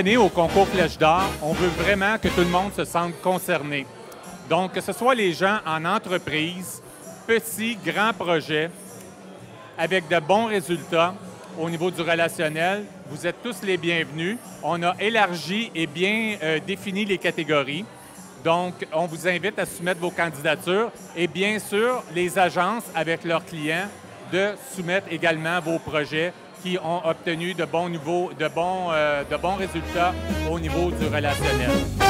année, au concours Flèche d'Or, on veut vraiment que tout le monde se sente concerné. Donc, que ce soit les gens en entreprise, petits, grands projets, avec de bons résultats au niveau du relationnel, vous êtes tous les bienvenus. On a élargi et bien défini les catégories. Donc, on vous invite à soumettre vos candidatures et bien sûr, les agences avec leurs clients de soumettre également vos projets qui ont obtenu de bons résultats au niveau du relationnel.